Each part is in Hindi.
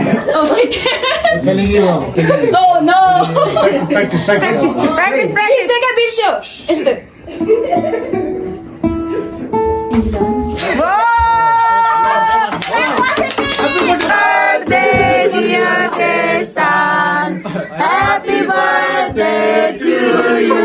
Oh shit. चलेगी वो, चलेगी। Oh no. Practice. Take a video. Is it? Happy birthday to you.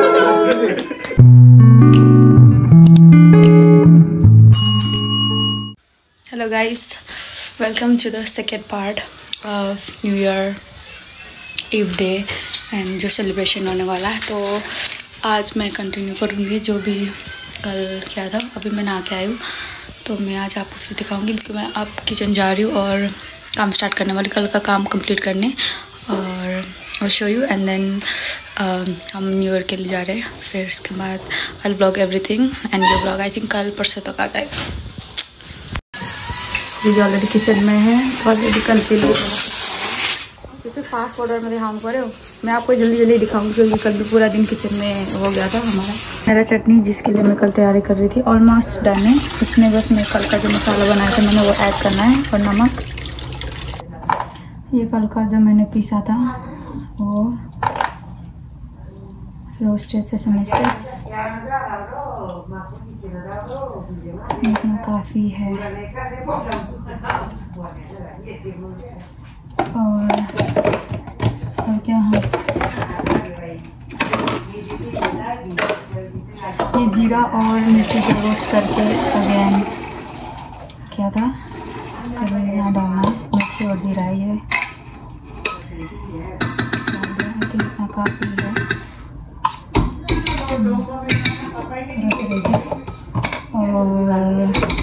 Hello guys, welcome to the second part of New Year Eve Day and जो सेलिब्रेशन होने वाला है। तो आज मैं कंटिन्यू करूँगी जो भी कल किया था। अभी मैं नहा के आई हूँ तो मैं आज आपको फिर दिखाऊँगी क्योंकि मैं अब किचन जा रही हूँ और काम स्टार्ट करने वाली, कल का काम कंप्लीट करने और शो यू एंड देन हम न्यू ईयर के लिए जा रहे हैं। फिर इसके बाद आई ब्लॉग एवरीथिंग एंड ये ब्लॉग आई थिंक कल परसों तक आ जाएगा। ये ऑलरेडी किचन में है, ऑलरेडी कल के लिए जैसे फास्ट ऑर्डर में दिखाऊँ करे हो। मैं आपको जल्दी दिखाऊंगी क्योंकि कल भी पूरा दिन किचन में हो गया था हमारा। मेरा चटनी जिसके लिए मैं कल तैयारी कर रही थी ऑलमोस्ट डन है। इसमें बस मैं कल का जो मसाला बनाया था मैंने वो ऐड करना है और नमक। ये कल का जो मैंने पीसा था वो रोस्टेड सेसमी सीड्स, इतना काफ़ी है। और क्या है ये जीरा और मिर्ची को रोस्ट करके अगेन क्या था इसके लिए यहाँ डालना है। मिर्ची और जीरा ये इतना काफ़ी है। और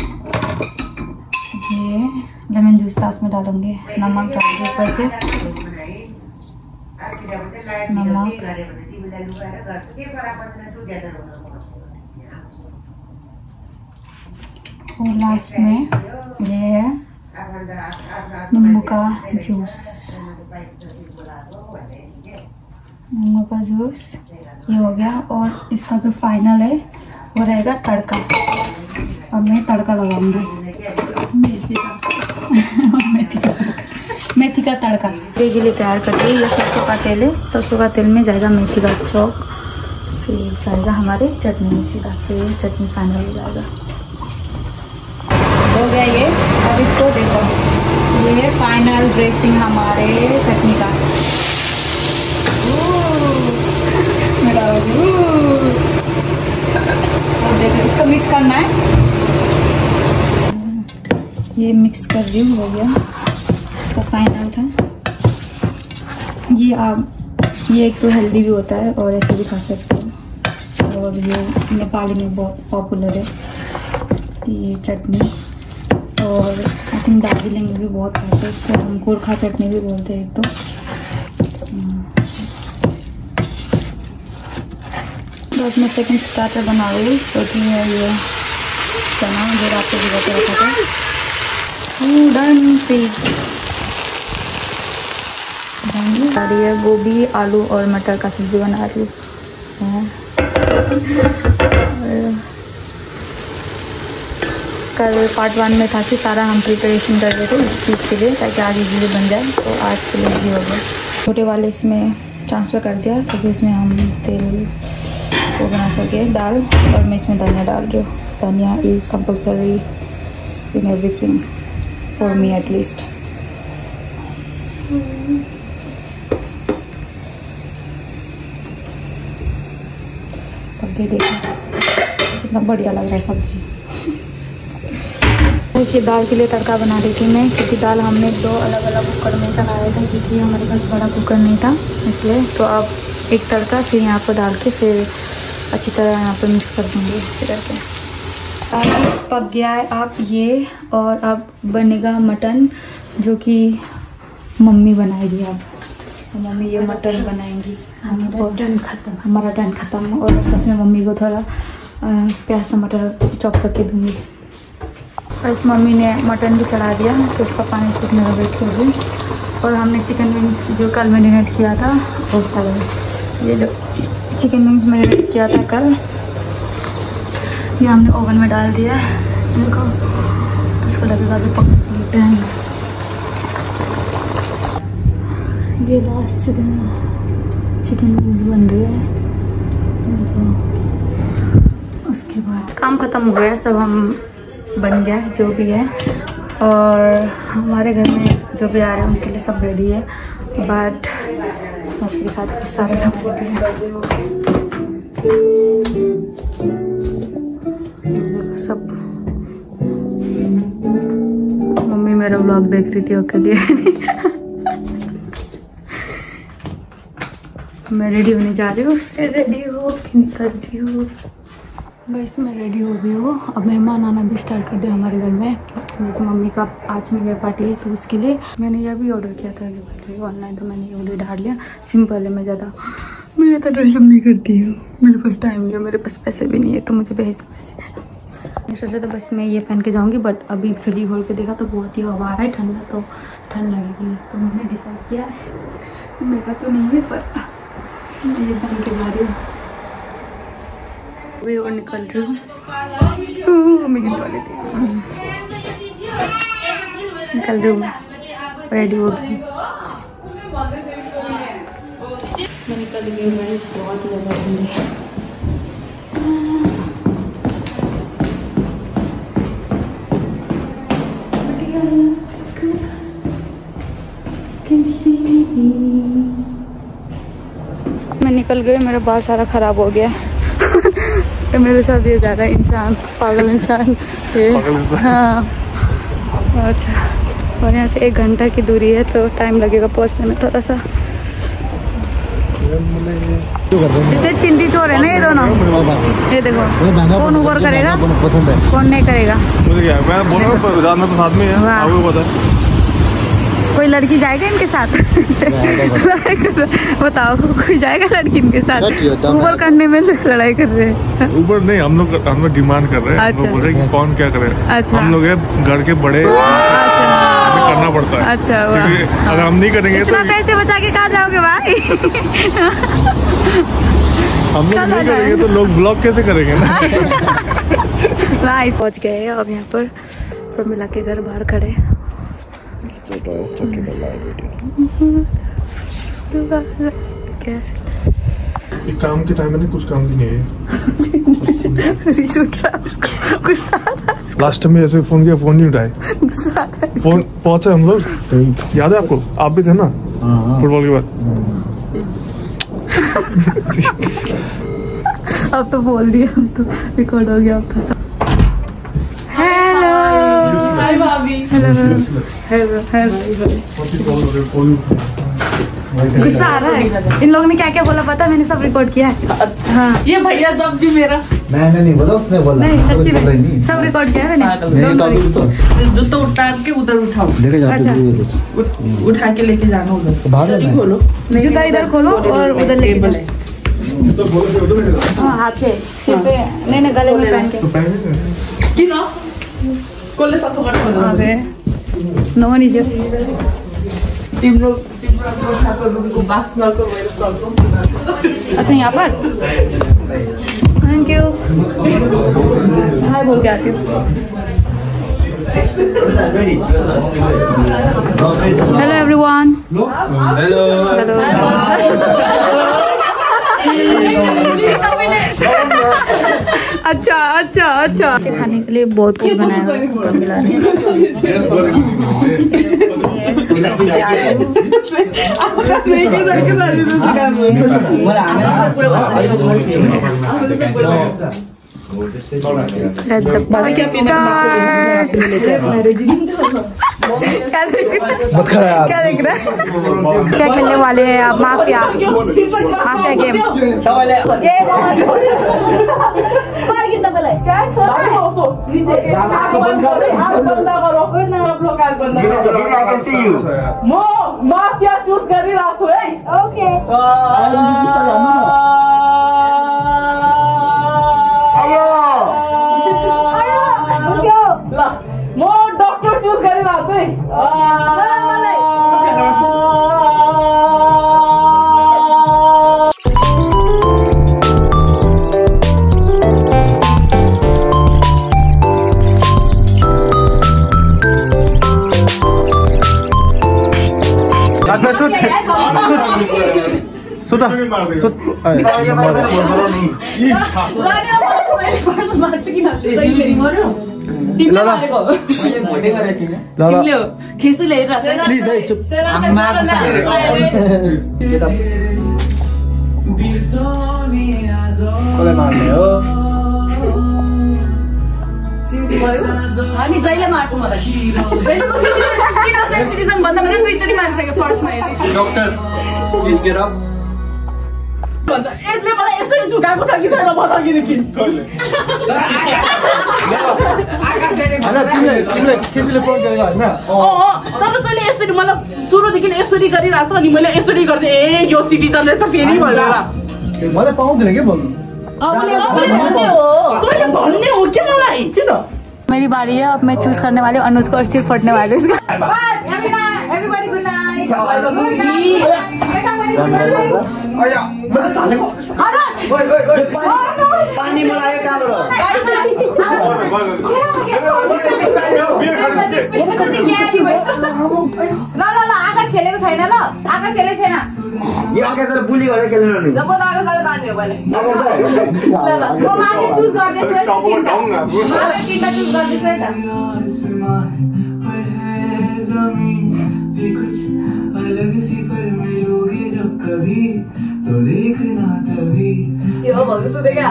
ये लेमन जूस लास्ट में डालूंगे। नमक डालूंगे ऊपर से, नमक और लास्ट में ये है नींबू का जूस। नींबू का जूस ये हो गया। और इसका जो फाइनल है वो रहेगा तड़का। अब मैं तड़का लगाऊंगी मेथी का तड़का। ये लिए तैयार करके ये सरसों का तेल है। सरसों का तेल में जाएगा मेथी का चौक, फिर जाएगा हमारे चटनी में सीधा, फिर चटनी फाइनल हो जाएगा। हो गया ये। अब इसको देखो, ये है फाइनल ड्रेसिंग हमारे चटनी का। मेरा देखो इसको मिक्स करना है। ये मिक्स कर रही हूँ, हो गया इसका फाइनल था। ये एक तो हेल्दी भी होता है और ऐसे भी खा सकते हैं। और ये नेपाली में बहुत पॉपुलर है ये चटनी। और आई थिंक दार्जिलिंग में भी बहुत खाते हैं इसको। हम गोरखा चटनी भी बोलते हैं एक तो। बस मैं सेकंड स्टार्टर बना रही हूँ क्योंकि है ये चना जो रात को भिगो के रखा था। डन सी बना रही है। गोभी आलू और मटर का सब्जी बना रही हूँ। कल पार्ट 1 में था कि सारा हम प्रिपरेशन कर रहे थे इस चीज़ के लिए ताकि आज इजीली बन जाए। तो आज के लिए इजी हो गया। छोटे वाले इसमें ट्रांसफ़र कर दिया क्योंकि इसमें हम तेल को बना सके दाल। और मैं इसमें धनिया डाल रही हूँ। Dhaniya is compulsory in everything for me at least. सब्जी देखो कितना बढ़िया लग रहा है सब्जी। इसी दाल के लिए तड़का बना रही थी मैं क्योंकि दाल हमने 2 अलग अलग कुकर में चलाया था क्योंकि हमारे पास बड़ा कुकर नहीं था इसलिए। तो अब एक तड़का फिर यहाँ पर डाल के फिर अच्छी तरह यहाँ पर मिक्स कर दूँगी इसी करके। दाल पक गया है अब ये। और अब बनेगा मटन जो कि मम्मी बनाएगी। अब मम्मी ये मटन बनाएंगी। हमारा टन ख़त्म। और बस मैं मम्मी को थोड़ा प्याज टमाटर चॉप करके दूँगी। और इस मम्मी ने मटन भी चढ़ा दिया तो उसका पानी सूखने का वेट कर दी। और हमने चिकन विंग्स जो कल मैरिनेट किया था वो ये जो चिकन विंग्स मैरिनेट किया था कल ये हमने ओवन में डाल दिया है। देखो तो उसको लगेगा अभी पकने के लिए टाइम। ये लास्ट चिकन विंग्स बन रही है। देखो उसके बाद काम खत्म हो गया, सब हम बन गया जो भी है, और हमारे घर में जो भी आ रहे हैं उनके लिए सब रेडी है। बट उसके साथ सारे सब मम्मी मेरा व्लॉग देख रही थी अकेले। मैं रेडी होने जा रही हूँ, फिर रेडी हो के निकलती हूँ। गाइस मैं रेडी हो गई हूँ, अब मेहमान आना भी स्टार्ट कर दिया हमारे घर में। तो मम्मी का आज न्यू ईयर पार्टी है, तो उसके लिए मैंने यह भी ऑर्डर किया था ऑनलाइन, तो मैंने ये ऑर्डर डाल लिया। सिंपल है, मैं ज़्यादा मैं तो ड्रेसअप नहीं करती हूँ, मेरे पास टाइम नहीं है, मेरे पास पैसे भी नहीं है, तो मुझे भेज पैसे। मैं सोचा था बस मैं ये पहन के जाऊँगी, बट अभी खिड़की खोल के देखा तो बहुत ही हवा आ रहा है, ठंडा, तो ठंड लगेगी। तो मैंने डिसाइड किया है, मेरा तो नहीं है पर ये पहन के जा रही हूँ। अभी और निकल रही हूँ, निकल रही हूँ मैं, रेडी हो गई मैं, निकल गई हूँ। बहुत ही ज़्यादा ठंडी है। मैं निकल गई, मेरा बाल सारा खराब हो गया। तो मेरे साथ ये ज़्यादा इंसान, पागल इंसान ये। हाँ अच्छा, और यहाँ से 1 घंटा की दूरी है, तो टाइम लगेगा पहुँचने में थोड़ा सा। इतने चिंतित हो रहे हैं ना ये दोनों। ये देखो कौन ऊपर करेगा, कौन नहीं करेगा। कोई लड़की जाएगा इनके साथ? बताओ, कोई जाएगा लड़की इनके साथ? ऊबर करने में लड़ाई कर रहे हैं। ऊबर नहीं, हम लोग डिमांड कर रहे हैं। अच्छा। बोल रहे हैं कि कौन क्या करे। अच्छा। हम लोग घर के बड़े, करना पड़ता है। अच्छा, अगर हम नहीं करेंगे तो पैसे बचा के कहाँ जाओगे भाई? हम लोग नहीं करेंगे तो लोग ब्लॉग कैसे करेंगे ना। पहुँच गए अब यहाँ पर मिला के घर बाहर खड़े। काम के टाइम में कुछ काम भी नहीं है। लास्ट टाइम ऐसे फोन किया, फोन नहीं उठाए। फोन पहुंचे हम लोग, याद है आपको? आप भी थे ना फुटबॉल के बाद। अब तो बोल दिया, अब तो रिकॉर्ड हो गया, अब तो सब। हेलो हाय भाभी। Hello hello hello. गुस्सा आ रहा है। इन लोगों ने क्या क्या बोला पता, मैंने सब रिकॉर्ड किया है। हाँ ये भैया जब भी मेरा, मैंने नहीं बोला, उसने बोला। नहीं सच्ची में सब रिकॉर्ड किया है मैंने। जूता उतार के उधर उठाओ। अच्छा उठा के लेके जाना उधर, खोलो जूता इधर खोलो और उधर लेके हाँ हाथ से सिर पे नहीं गले में पहन के। नो नीचे अच्छा यहाँ पर। थैंक यू, हाय बोल के आती हूँ। Hello everyone. Hello hello. अच्छा अच्छा अच्छा, इसे खाने के लिए बहुत कुछ बनाया मिला रहे। Let the party start. क्या देख रहे हैं? क्या खेलने वाले हैं आप? Mafia mafia game. Mafia choose करी रात ओके। डॉक्टर चूज करी रात हामी जहिले मार्छौँ मलाई जहिले म इनोसेन्ट सिटिजन भन्दा मैले दुईचोटि मारिसकेँ फर्स्टमा डॉक्टर प्लिज गेट अप यसले मलाई यसरी झुकाएको छ कि छैन बताइदिनु कि तर तैँले यसरी मलाई सुरुदेखि यसरी गरिरहेको छ अनि मैले यसरी गर्दै ए यो सिटिजन रहेछ फेरि भनेर मलाई पाउँदैन के भन्नु भन्ने हो कि मलाई किन मेरी बारी है, अब मैं चूज करने वाली हूँ अनुज को और सिर्फ फटने वाली हूँ पानी मलाई आकाश खेलेको छैन ल आकाश खेलेको छैन यो आकाशले बुली गरेर खेल्नु नि ल म आकाशले बान्ने हो भने ल ल म माथि चुज गर्दैछु है तिनटा चुज गर्दैछु है त यो भन्नु सुनेको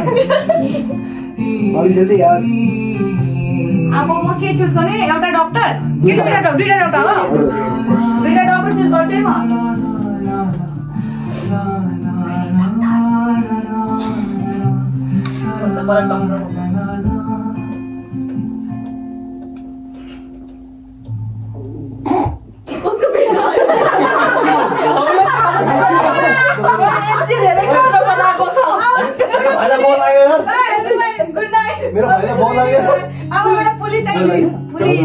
अब म के चुज गर्ने एउटा डक्टर के दुईटा डक्टर हो दुईटा डक्टर चुज गर्छु है मेरो भाइले बल लाग्यो अब एउटा पुलिस है पुलिस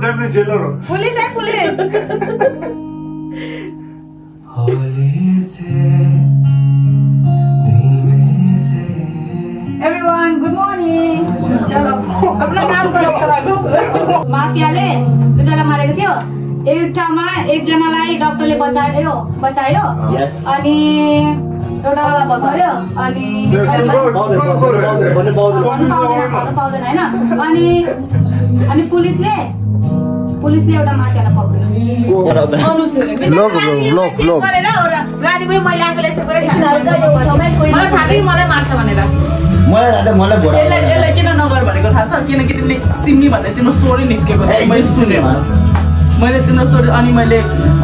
Everyone, good morning. चलो अपना काम करो माफियाले दुईजना मारेको थियो एक ठाउँमा एकजनालाई डक्टरले बचायो अनि एउटालाई बचायो अनि पाउँदैन हैन अनि पुलिसले एउटा मान्छेलाई पक्रियो गरेर गाडी पनि मैले आफैले सेभ गरेर मलाई थाहा थियो मलाई मार्छ भनेर यसलाई किन नगर भनेको थाहा छ किनकि तिमीले सिम्मी भन्दा तिम्रो स्वरै निस्केको मैले सुने मैले तिम्रो स्वर अनि मैले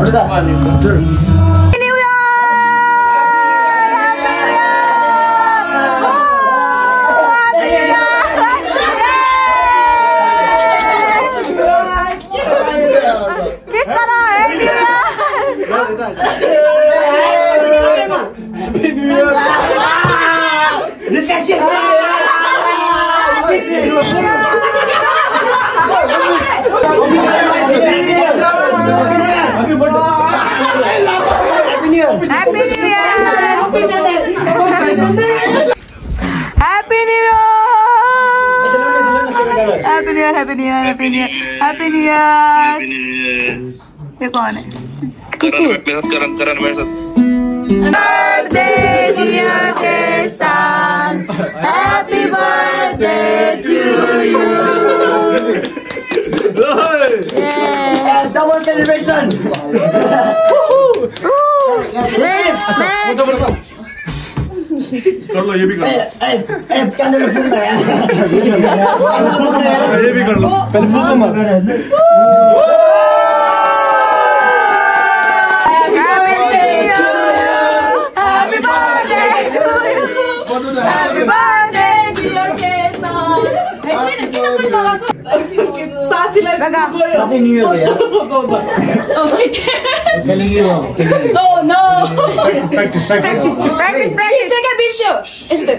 हैप्पी न्यू ईयर। ये कौन है? करण मेरे साथ बर्थडे डियर केसान, happy birthday to you. Double celebration. कर लो, ये भी कर लो। कैंडल फूल दे यार। ये भी कर लो, पहले फूल तो मार। Happy birthday to you. Happy birthday dear केसान। साथीलाई साथी न्यू ईयर हो यार। Oh shit. चलेगी वो, चलेगी। Oh no. Practice. Practice क्या बीच हो? इधर।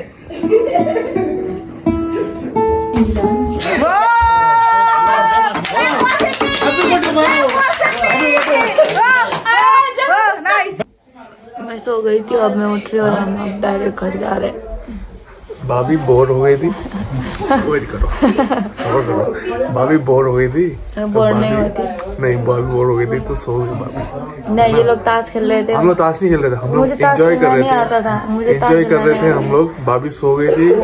मैं सो गई थी, अब मैं उठ रही और हम अब डायरेक्ट घर जा रहे हैं। भाभी बोर हो गई थी, वेट करो, सबर करो। भाभी बोर हो गई थी। बोर नहीं होती। नहीं, भाभी बोर हो गई थी तो सो गई भाभी। नहीं, ये लोग ताश खेल रहे थे। हम लोग ताश नहीं खेल रहे थे, हम लोग एंजॉय कर रहे थे। एंजॉय कर रहे थे हम लोग। भाभी सो गई थी।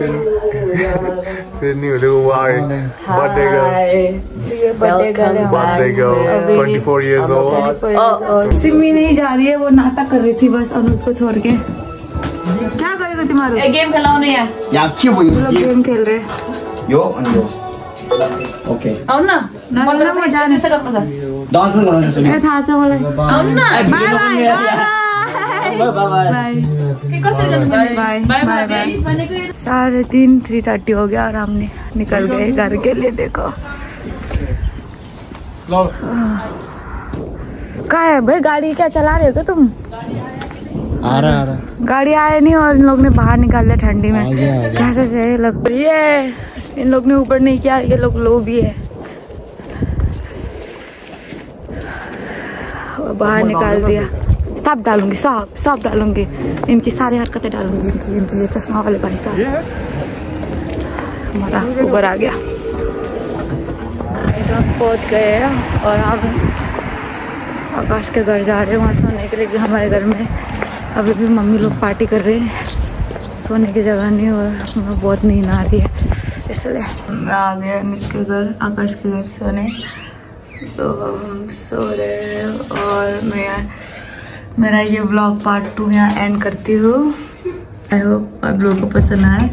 फिर नहीं मिले, वो आ गए। Birthday girl 24 years old। Simi नहीं जा रही है, वो नाटक कर रही थी बस अनुज को छोड़ के। क्या करेगा तुम्हारे? गेम खेलाओ नहीं है या क्यों वो गेम खेल रहे। यो अनियो ओके आउन ना मजा से कर पसा डांस में गर्नु छ ए थाहा छ मलाई। आउन ना बाय बाय के कसरी गर्नु बाय बाय बाय। 3:30 3:30 हो गया और हमने निकल गए घर के लिए। देखो कहाँ है भाई गाड़ी? क्या चला रहे हो क्या तुम? आ रहा गाड़ी आए नहीं और इन लोग ने बाहर निकाल दिया ठंडी में। कैसे से लग रही है? इन लोग ने ऊपर नहीं किया, ये लोग लो भी है। बाहर निकाल दिया। सब डालूंगी, सब डालूंगी। इनकी सारी हरकतें डालूंगी। इनकी ये चश्मा वाले भाई साहब हमारा ऊपर आ गया। पहुंच गए हैं और हम आकाश के घर जा रहे हैं वहाँ सोने के लिए। हमारे घर में अभी भी मम्मी लोग पार्टी कर रहे हैं, सोने की जगह नहीं और हमें बहुत नींद आ रही है, इसलिए मैं आ गया इसके घर, आकाश के घर सोने। तो हम सो रहे हैं और मैं मेरा ये व्लॉग पार्ट 2 यहाँ एंड करती हूँ। आई होप आप लोगों को पसंद आए।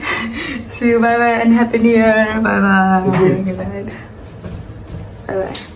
See you, bye bye and happy new year. Bye bye. Good night. Bye bye.